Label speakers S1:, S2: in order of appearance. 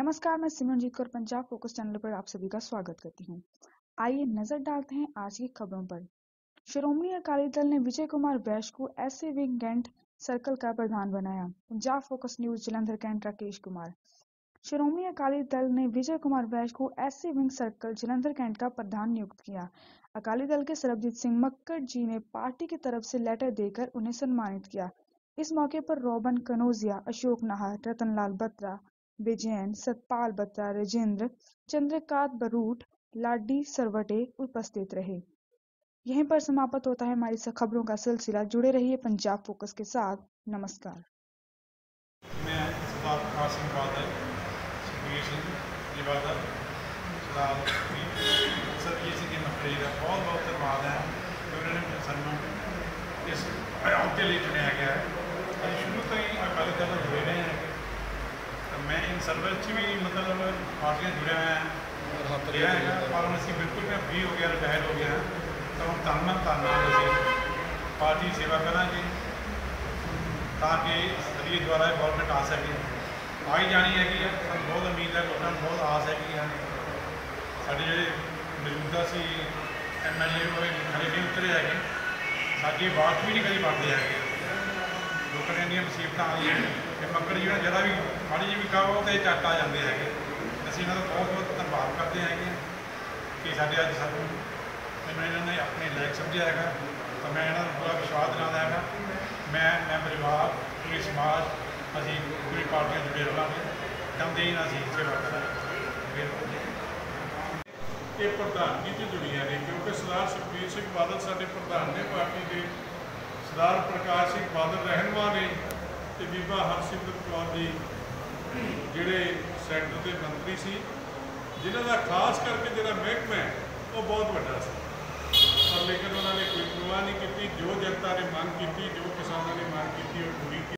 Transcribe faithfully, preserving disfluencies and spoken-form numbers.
S1: नमस्कार, मैं Simranjeet Kaur Punjab focus channel पर आप सभी का स्वागत करती हूँ। आइए नजर डालते हैं आज की खबरों पर। श्रोमणी अकाली दल ने विजय कुमार वैश्य को एससी विंग कैंट सर्कल का प्रधान बनाया। Punjab focus news Jalandhar cantt Rakesh Kumar. Shiromani Akali Dal ने विजय कुमार वैश्य को SC wing circle Jalandhar cantt का प्रधान नियुक्त किया। अकाली दल के सरबजीत सिंह मक्कड़ जी ने पार्टी की तरफ से लेटर देकर उन्हें सम्मानित किया। इस मौके पर रोबन कनौजिया, अशोक नाहर, रतनलाल बत्रा, विजयन, सतपाल बत्रा, राजेंद्र, चंद्रकांत बरूट, लाडी सरवटे उपस्थित रहे। यहीं पर समाप्त होता है हमारी खबरों का सिलसिला। जुड़े रहिए पंजाब फोकस के साथ। नमस्कार।
S2: मैं सरदार प्रकाश सिंह बादल, सुखबीर सिंह जी बादल, सरदार सरबजीत सिंह मक्कड़ जी का बहुत बहुत धन्यवाद है कि उन्होंने सानू इस अहुदे लिए चुनिया गया है। अभी शुरू तो ही अकाली दल जुड़े रहे हैं। तो मैं इन सर्विस भी मतलब पार्टियां जुड़े हुए हैं गया है, पर हम असी बिल्कुल मैं फ्री हो गया, रिटायर हो गया तो हम तन मन धन नाल असीं पार्टी सेवा करांगे ताकि सदी द्वारा गौरमेंट आ सके। आई जानी हैगी है, सू बहुत उम्मीद है, लोगों को बहुत आस हैगी है। साढ़े जोड़े मौजूदा से एम एल ए खड़े नहीं उतरे है, साड़ी बात भी नहीं कभी बनते है। लोगों ने इंडिया मुसीबत आ गई कि मक्कड़ जी जरा भी माड़ी जी भी कहो तो झट आ जाते हैं। असीं इन्हां दा बहुत बहुत धन्यवाद करते हैं कि साढ़े अज सानू इन्होंने अपने लायक समझा है। तो मैं इन्होंने पूरा विश्वास दिलाता है। मैं मैं परिवार पूरी समाज असीं पूरी पार्टियां जुड़े रहांगे, दमदे ही असीं सेवा करांगे।
S3: ये प्रधानगी से जुड़िया ने, क्योंकि सरदार सुखबीर सिंह बादल साडे प्रधान ने पार्टी के, सरदार प्रकाश सिंह बादल रहनुमा ने, तो बीबा हरसिमरत कौर जी जिहड़े सैंटर के मंत्री सी, जिन्हां दा खास करके जिहड़ा महकमा है वो बहुत वड्डा सी, पर लेकिन उन्होंने कोई परवाह नहीं की। जो जनता ने मांग की, जो किसानों ने मांग की, वो पूरी की।